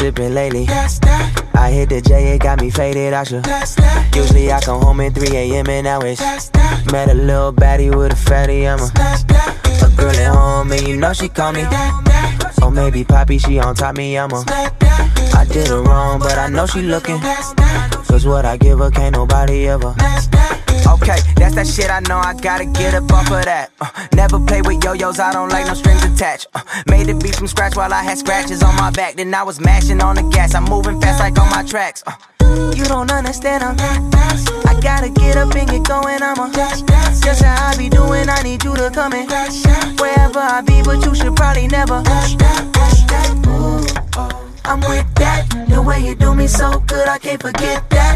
sipping lately. I hit the J, it got me faded, I should. Usually I come home at 3 a.m. and now it's met a little baddie with a fatty, I'm a girl at home and you know she call me. Or maybe Poppy, she on top me, I did her wrong, but I know she looking. Cause what I give her can't nobody ever. Okay, that's that shit I know, I gotta get up off of that. Never play with yo-yos, I don't like no strings attached. Made the beat from scratch while I had scratches on my back. Then I was mashing on the gas, I'm moving fast like on my tracks. You don't understand, I gotta get up and get going, just how I be doing, I need you to come in. Wherever I be, but you should probably never. I'm with that, the way you do me so good, I can't forget that.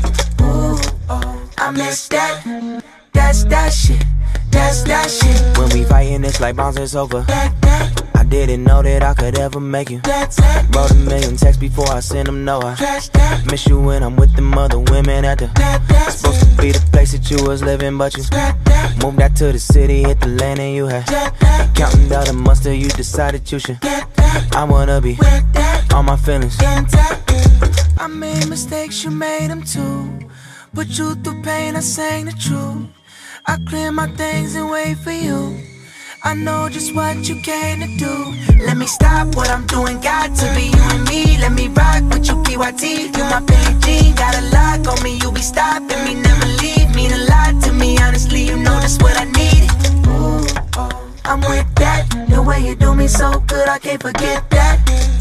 I miss that, that's that shit, that's that shit. When we fighting, it's like bouncing over. I didn't know that I could ever make you. Wrote a million texts before I sent them, no, I miss you when I'm with them other women at the supposed to be the place that you was living, but you moved out to the city, hit the land and you had counting down the mustard, you decided you should. I wanna be all my feelings. I made mistakes, you made them too. Put you through pain, I sang the truth. I clear my things and wait for you. I know just what you came to do. Let me stop what I'm doing, got to be you and me. Let me rock with you, PYT. You my Billie Jean, got a lock on me. You be stopping me, never leave. Mean a lot to me, honestly, you know that's what I need. I'm with that, the way you do me so good, I can't forget that.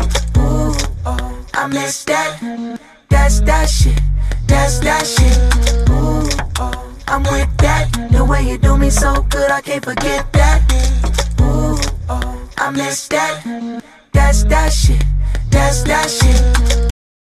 I miss that, that's that shit, that's that shit. I'm with that, the way you do me so good, I can't forget that. I miss that, that's that shit, that's that shit.